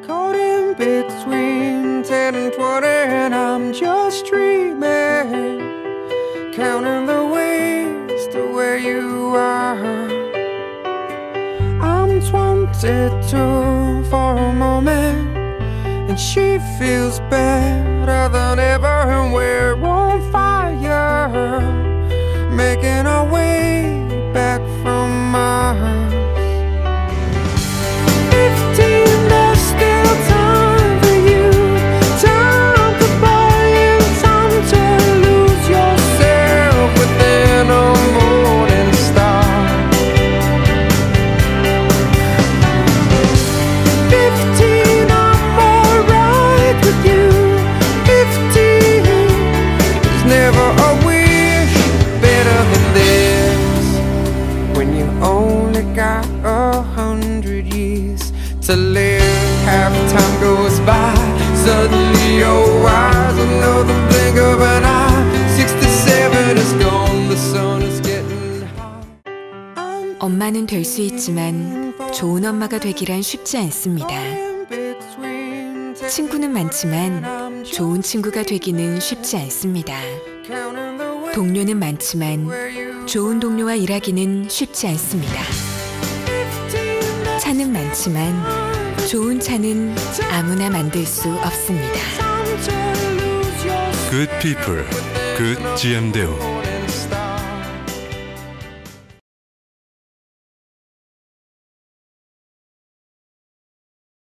Caught in between 10 and 20 and I'm just dreaming, counting the ways to where you are. I'm 22 for a moment, and she feels better than ever, and we're on fire, making our way back from Mars. 15, there's still time for you, time to buy and time to lose yourself within a morning star. 15, I'm alright with you. 15, there's never a wish better than this, when you only got 100 years to live. Half time goes by, suddenly you're wise, another blink of an eye. 67 is gone, the sun is getting high. 엄마는 될 수 있지만 좋은 엄마가 되기란 쉽지 않습니다. 친구는 많지만 좋은 친구가 되기는 쉽지 않습니다. 동료는 많지만 좋은 동료와 일하기는 쉽지 않습니다. 차는 많지만 좋은 차는 아무나 만들 수 없습니다. Good people, good GM대우.